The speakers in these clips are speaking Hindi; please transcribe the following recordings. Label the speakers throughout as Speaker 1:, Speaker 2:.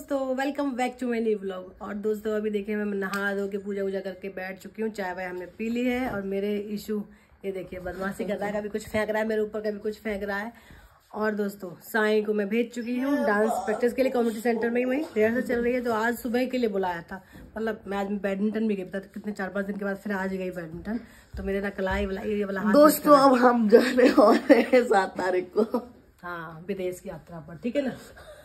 Speaker 1: दोस्तों, welcome back to my new vlog. और दोस्तों अभी देखिए मैं नहा धो के पूजा वूजा करके बैठ चुकी हूँ। चाय वाय हमने पी ली है। और मेरे इशू ये देखिए बदमाशी कर रहा है, कभी कुछ फेंक रहा है मेरे ऊपर, कभी कुछ फेंक रहा है। और दोस्तों साईं को मैं भेज चुकी हूँ डांस प्रैक्टिस के लिए कम्युनिटी सेंटर में ही, वही रिहर्सल चल रही है। तो आज सुबह के लिए बुलाया था, मतलब मैं आज बैडमिंटन भी गई था कितने 4-5 दिन के बाद, फिर आज गई बैडमिंटन। तो मेरे ना कलाई वलाई वाला हाथ।
Speaker 2: दोस्तों अब हम जाने वाले हैं 7 तारीख को,
Speaker 1: हाँ विदेश की यात्रा पर, ठीक है ना।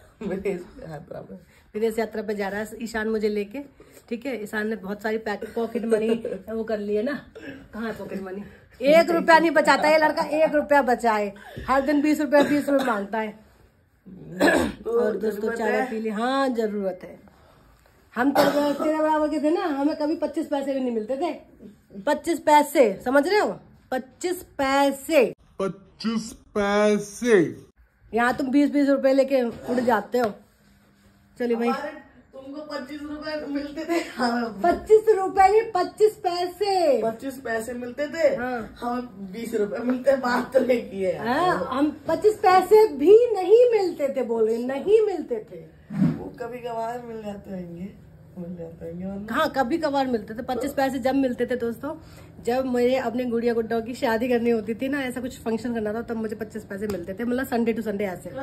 Speaker 2: विदेश
Speaker 1: यात्रा पे जा रहा है ईशान मुझे लेके, ठीक है। ईशान ने बहुत सारी पॉकेट मनी वो कर ली है ना। कहाँ है पॉकेट मनी? 1 रुपया नहीं बचाता ये लड़का, 1 रुपया बचाए, हर दिन 20 रुपया मांगता है। और दोस्तों चाय पी ली, हाँ जरूरत है। हम तो तेरे बराबर के थे ना, हमें कभी 25 पैसे भी नहीं मिलते थे। 25 पैसे, समझ रहे हो? 25 पैसे,
Speaker 3: 25 पैसे।
Speaker 1: यहाँ तुम 20-20 रुपए लेके उड़ जाते हो। चलिए भाई,
Speaker 2: तुमको 25 रुपए मिलते थे,
Speaker 1: 25 रुपए नहीं 25 पैसे,
Speaker 2: 25 पैसे मिलते थे।
Speaker 1: हाँ।
Speaker 2: हमें 20 रुपए मिलते, बात तो नहीं की है।
Speaker 1: हाँ, हम 25 पैसे भी नहीं मिलते थे, बोल रहे नहीं मिलते थे।
Speaker 2: वो कभी कभार मिल जाते होंगे।
Speaker 1: हाँ कभी कभार मिलते थे। 25 पैसे जब मिलते थे दोस्तों, जब मुझे अपने गुड़िया गुड्डों की शादी करनी होती थी ना, ऐसा कुछ फंक्शन करना था, तब मुझे 25 पैसे मिलते थे, मतलब संडे टू संडे ऐसे।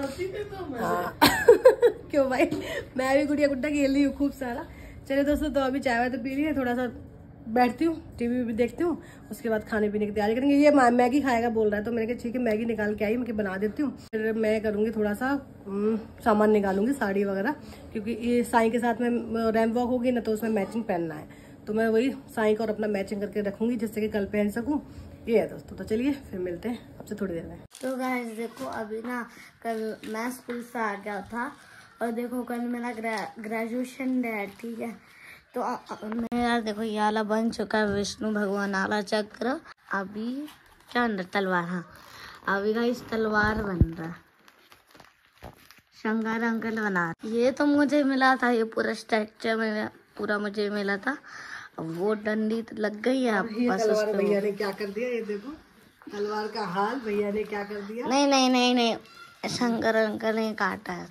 Speaker 1: क्यों भाई, मैं भी गुड़िया गुड्डा खेल रही हूँ खूब सारा। चलिए दोस्तों, तो अभी चाय वाय तो पी रही है, थोड़ा सा बैठती हूँ, टीवी भी देखती हूँ, उसके बाद खाने पीने की तैयारी करेंगे। ये मैगी खाएगा बोल रहा है, तो मैंने कहा ठीक है मैगी निकाल के आई, मैं बना देती हूँ। फिर मैं करूँगी थोड़ा सा सामान निकालूंगी, साड़ी वगैरह, क्योंकि ये साईं के साथ में रैंप वॉक होगी ना, तो उसमें मैचिंग पहनना है। तो मैं वही साईं को और अपना मैचिंग करके रखूंगी, जिससे कि कल पहन सकूँ। ये है दोस्तों, तो चलिए फिर मिलते हैं आपसे थोड़ी देर में।
Speaker 4: तो गाइस देखो, अभी ना कल मैं स्कूल से आ गया था, और देखो कल मेरा ग्रेजुएशन डे है, ठीक है। तो मेरा देखो ये वाला बन चुका है विष्णु भगवान वाला चक्र। अभी क्या अंदर तलवार, हाँ अभी गाइस तलवार बन रहा है, शंकर अंकल बना। ये तो मुझे मिला था, ये पूरा स्ट्रक्चर में पूरा मुझे मिला था। अब वो डंडी तो लग गई है,
Speaker 1: तलवार भैया ने क्या कर दिया, ये देखो तलवार का हाल भैया ने क्या कर दिया।
Speaker 4: नहीं नहीं नहीं नहीं, शंकर अंकल ने काटा है।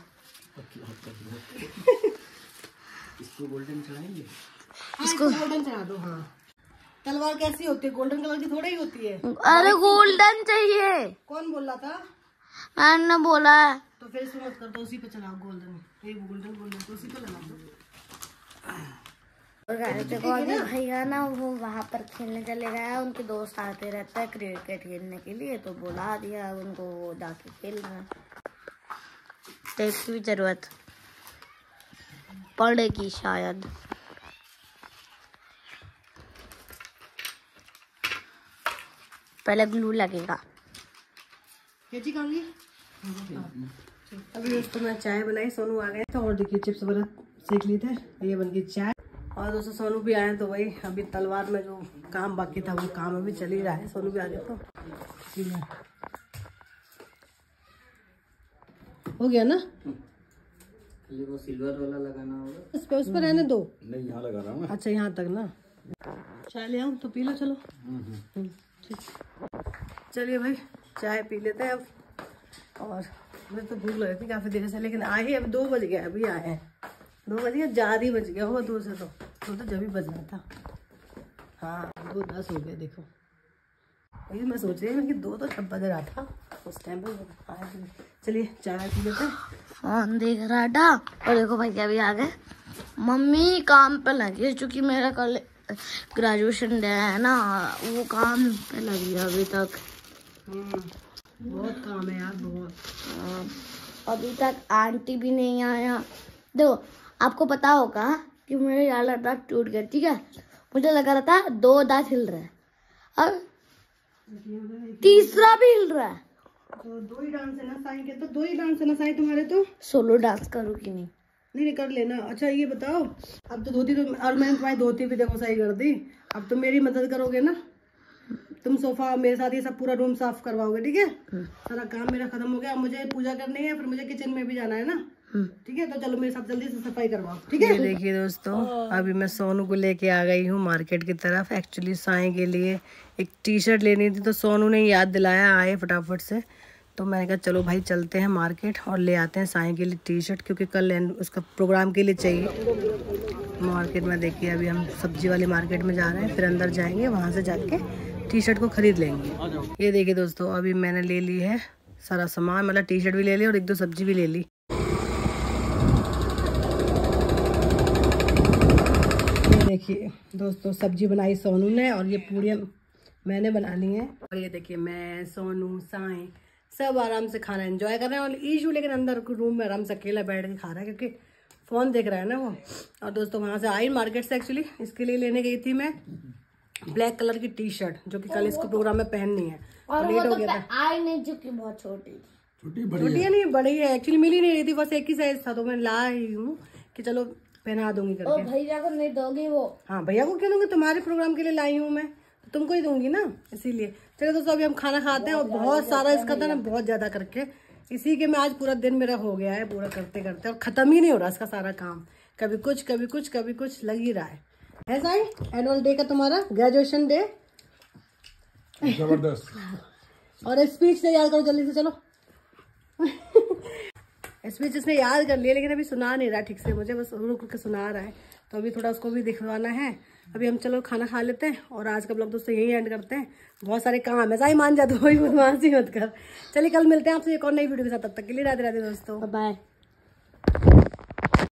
Speaker 1: इसको गोल्डन चढ़ाएंगे, इसको गोल्डन चढ़ा दो। हाँ तलवार कैसी होती है, गोल्डन कलर की थोड़ी ही होती है।
Speaker 4: अरे गोल्डन चाहिए।
Speaker 1: कौन बोल रहा था?
Speaker 4: मैंने बोला है।
Speaker 1: तो फिर इसको मत कर दो, उसी पे चलाओ गोल्डन, ये गोल्डन तो उसी पे लगा दो।
Speaker 4: देखो अभी भैया ना वो वहाँ पर खेलने चले गए हैं, उनके दोस्त आते रहते हैं क्रिकेट खेलने के लिए, तो बुला दिया उनको, वो जाके खेल रहे हैं। टेप की भी जरूरत पड़ेगी शायद। पहले ग्लू लगेगा।
Speaker 1: अभी दोस्तों मैं चाय बनाई, सोनू आ गए थे, और देखिए चिप्स वगैरह सेक लिए थे, ये बन गई चाय। और दोस्तों सोनू भी आए, तो वही अभी तलवार में जो काम बाकी था वो काम अभी चल ही रहा है। सोनू भी आ गए तो हो गया ना।
Speaker 5: वो सिल्वर वाला लगाना होगा,
Speaker 1: उस पर रहने दो।
Speaker 5: नहीं यहाँ लगा रहा हूँ।
Speaker 1: अच्छा यहाँ तक ना। चाय ले आऊँ तो पी लो, चलो ठीक। चलिए भाई चाय पी लेते हैं अब। और मुझे तो भूख लग रही थी काफी देर से, लेकिन आए ही अब 2 बज गए, अभी आए हैं 2 बज गए, ज़्यादा ही बज गया होगा 2 से, तो जब भी बजना था। हाँ 2:10 हो गए देखो। वही मैं सोच रही हूँ कि 2 तो जब बज रहा था उस टाइम पे आया। चलिए चाय पी लेते हैं।
Speaker 4: फोन देख रहा था, और देखो भैया भी आ गए। मम्मी काम पे लगी है, चूंकि मेरा कल ग्रेजुएशन डे है ना, वो काम पे लगी है अभी तक।
Speaker 1: बहुत काम है यार, बहुत।
Speaker 4: अभी तक आंटी भी नहीं आया। देखो आपको पता होगा कि मेरे यार दांत टूट गया, ठीक है। मुझे लगा रहा था 2 दांत हिल रहा है, और तीसरा भी हिल रहा है।
Speaker 1: तो 2 ही डांस है ना साईं के, तो 2 ही डांस है ना साईं तुम्हारे। तो
Speaker 4: सोलो डांस करूँ कि नहीं?
Speaker 1: नहीं कर लेना। अच्छा ये बताओ, अब तो धोती, तो और मैंने तुम्हारी धोती भी देखो सही कर दी, अब तो मेरी मदद करोगे ना। तुम सोफा मेरे साथ ये सब पूरा रूम साफ करवाओगे, ठीक है। सारा काम मेरा खत्म हो गया, मुझे पूजा करनी है, फिर मुझे किचन में भी जाना है ना, ठीक है। तो चलो मेरे साथ जल्दी से सफाई करवाओ, ठीक है। देखिए दोस्तों, अभी मैं सोनू को लेके आ गई हूँ मार्केट की तरफ। एक्चुअली साईं के लिए एक टी-शर्ट लेनी थी, तो सोनू ने याद दिलाया, आए फटाफट से। तो मैंने कहा चलो भाई चलते हैं मार्केट और ले आते हैं साईं के लिए टी शर्ट, क्योंकि कल उसका प्रोग्राम के लिए चाहिए। मार्केट में देखिए अभी हम सब्जी वाली मार्केट में जा रहे हैं, फिर अंदर जाएंगे, वहाँ से जाके टी शर्ट को खरीद लेंगे। ये देखिए दोस्तों अभी मैंने ले ली है सारा सामान, मतलब टी शर्ट भी ले ली और 1-2 सब्जी भी ले ली। ये देखिए दोस्तों सब्जी बनाई सोनू ने और ये पूरी मैंने बना ली है। और ये देखिए मैं, सोनू, साईं सब आराम से खाना एंजॉय कर रहे हैं। और ईशू लेकिन अंदर रूम में आराम से अकेला बैठ के खा रहा है, क्योंकि फ़ोन देख रहा है ना वो। और दोस्तों वहाँ से आई मार्केट से, एक्चुअली इसके लिए लेने गई थी मैं ब्लैक कलर की टी शर्ट, जो कि कल इसको प्रोग्राम में पहननी है। और लेट हो गया था।
Speaker 4: आई नहीं, जो कि बहुत छोटी थी।
Speaker 1: छोटी है नहीं, बड़ी है एक्चुअली, मिल ही नहीं रही थी, बस एक ही साइज था, तो मैं ला ही हूँ कि चलो पहना दूंगी करके।
Speaker 4: भैया को नहीं दोगी वो?
Speaker 1: हाँ भैया को क्यों दूंगी, तुम्हारे प्रोग्राम के लिए लाई हूँ मैं, तो तुमको ही दूंगी ना, इसीलिए। चलो दोस्तों अभी हम खाना खाते हैं। और बहुत सारा इसका था ना, बहुत ज्यादा करके, इसी के में आज पूरा दिन मेरा हो गया है पूरा करते करते, और खत्म ही नहीं हो रहा इसका सारा काम। कभी कुछ कभी कुछ कभी कुछ लग ही रहा है। ऐसा ही एनुअल डे का तुम्हारा ग्रेजुएशन डे
Speaker 3: जबरदस्त।
Speaker 1: और स्पीच से याद करो जल्दी से, चलो। स्पीच इसने याद कर लिया, लेकिन अभी सुना नहीं रहा ठीक से मुझे, बस रुक के सुना रहा है, तो अभी थोड़ा उसको भी दिखवाना है। अभी हम चलो खाना खा लेते हैं और आज का ब्लॉग दोस्तों यही एंड करते हैं। बहुत सारे काम है, साई मान जाते हो, बदमाशी मत कर। चलिए कल मिलते हैं आपसे एक और नई वीडियो के साथ, तब तक के लिए राधे राधे दोस्तों,
Speaker 4: बाय।